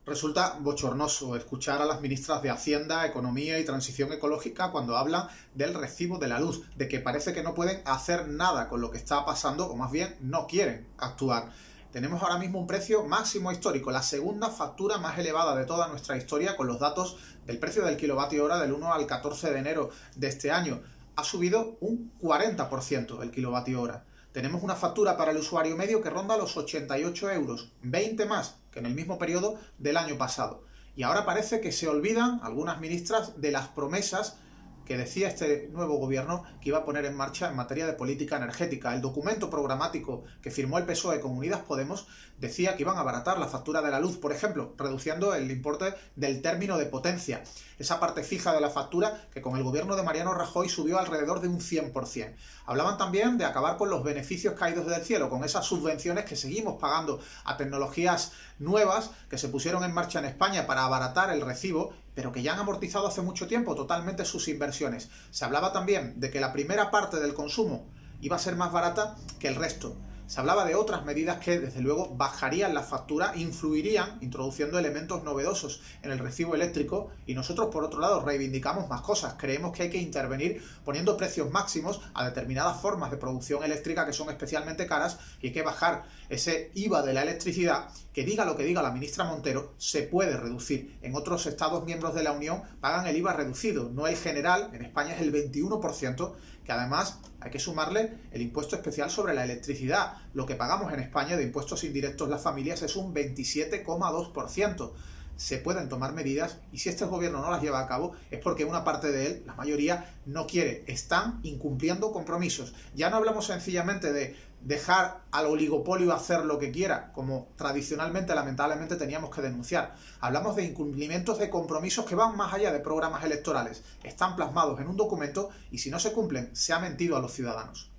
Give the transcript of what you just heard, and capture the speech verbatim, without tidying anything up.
Resulta bochornoso escuchar a las ministras de Hacienda, Economía y Transición Ecológica cuando hablan del recibo de la luz, de que parece que no pueden hacer nada con lo que está pasando, o más bien no quieren actuar. Tenemos ahora mismo un precio máximo histórico, la segunda factura más elevada de toda nuestra historia, con los datos del precio del kilovatio hora del uno al catorce de enero de este año. Ha subido un cuarenta por ciento el kilovatio hora. Tenemos una factura para el usuario medio que ronda los ochenta y ocho euros, veinte más que en el mismo periodo del año pasado. Y ahora parece que se olvidan algunas ministras de las promesas que decía este nuevo gobierno que iba a poner en marcha en materia de política energética. El documento programático que firmó el P S O E con Unidas Podemos decía que iban a abaratar la factura de la luz, por ejemplo, reduciendo el importe del término de potencia, esa parte fija de la factura que con el gobierno de Mariano Rajoy subió alrededor de un cien por cien. Hablaban también de acabar con los beneficios caídos del cielo, con esas subvenciones que seguimos pagando a tecnologías nuevas que se pusieron en marcha en España para abaratar el recibo, pero que ya han amortizado hace mucho tiempo totalmente sus inversiones. Se hablaba también de que la primera parte del consumo iba a ser más barata que el resto. Se hablaba de otras medidas que, desde luego, bajarían la factura, influirían, introduciendo elementos novedosos en el recibo eléctrico, y nosotros, por otro lado, reivindicamos más cosas. Creemos que hay que intervenir poniendo precios máximos a determinadas formas de producción eléctrica que son especialmente caras, y hay que bajar ese I V A de la electricidad, que diga lo que diga la ministra Montero, se puede reducir. En otros Estados miembros de la Unión pagan el I V A reducido, no el general. En España es el veintiuno por ciento, que además hay que sumarle el impuesto especial sobre la electricidad. Lo que pagamos en España de impuestos indirectos las familias es un veintisiete coma dos por ciento. Se pueden tomar medidas, y si este gobierno no las lleva a cabo es porque una parte de él, la mayoría, no quiere. Están incumpliendo compromisos. Ya no hablamos sencillamente de dejar al oligopolio hacer lo que quiera, como tradicionalmente, lamentablemente, teníamos que denunciar. Hablamos de incumplimientos de compromisos que van más allá de programas electorales. Están plasmados en un documento y si no se cumplen, se ha mentido a los ciudadanos.